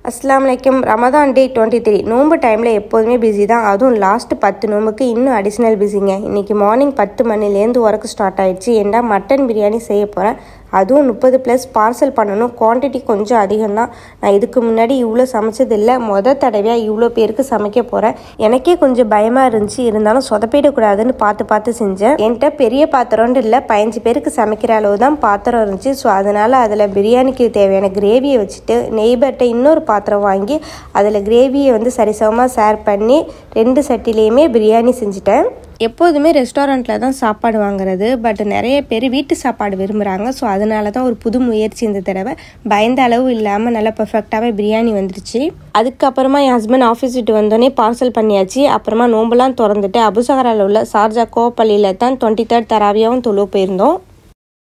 அஸ்ஸலாமுஅலைக்கும். ரமதான் டே 23 நோம்பு டைமில் எப்போதுமே பிஸி தான். அதுவும் லாஸ்ட் 10 நோம்புக்கு இன்னும் அடிஷ்னல் பிஸிங்க. இன்றைக்கி மார்னிங் 10 மணிலேருந்து ஒர்க் ஸ்டார்ட் ஆகிடுச்சு. ஏன்னா மட்டன் பிரியாணி செய்ய போகிறேன். அதுவும் 30+ பார்சல் பண்ணணும். குவான்டிட்டி கொஞ்சம் அதிகம்தான். நான் இதுக்கு முன்னாடி இவ்வளோ சமைச்சதில்லை. தடவையாக இவ்வளோ பேருக்கு சமைக்க போகிறேன். எனக்கே கொஞ்சம் பயமாக இருந்துச்சு. இருந்தாலும் சொதப்பிடக்கூடாதுன்னு பார்த்து செஞ்சேன். என்கிட்ட பெரிய பாத்திரம்னு இல்லை, 15 பேருக்கு சமைக்கிற அளவு தான் பாத்திரம் இருந்துச்சு. ஸோ அதனால் அதில் பிரியாணிக்கு தேவையான கிரேவியை வச்சுட்டு நெய்பர்கிட்ட இன்னொரு பாத்திரம் வாங்கி அதில் கிரேவியை சரிசமமாக ஷேர் பண்ணி 2 சட்டிலையுமே பிரியாணி செஞ்சுட்டேன். எப்போதுமே ரெஸ்டாரண்ட்டில் தான் சாப்பாடு வாங்குறது. பட் நிறைய பேர் வீட்டு சாப்பாடு விரும்புகிறாங்க. ஸோ அதனால தான் ஒரு புது முயற்சி இந்த தடவை. பயந்த அளவு இல்லாமல் நல்லா பர்ஃபெக்டாகவே பிரியாணி வந்துருச்சு. அதுக்கப்புறமா என் ஹஸ்பண்ட் ஆஃபீஸ் விட்டு வந்தோடனே பார்சல் பண்ணியாச்சு. அப்புறமா நோம்பெல்லாம் திறந்துட்டு அபுசஹராவில் உள்ள சார்ஜா கோப்பள்ளியில் தான் 23rd தராவியாவும் தொழு போயிருந்தோம்.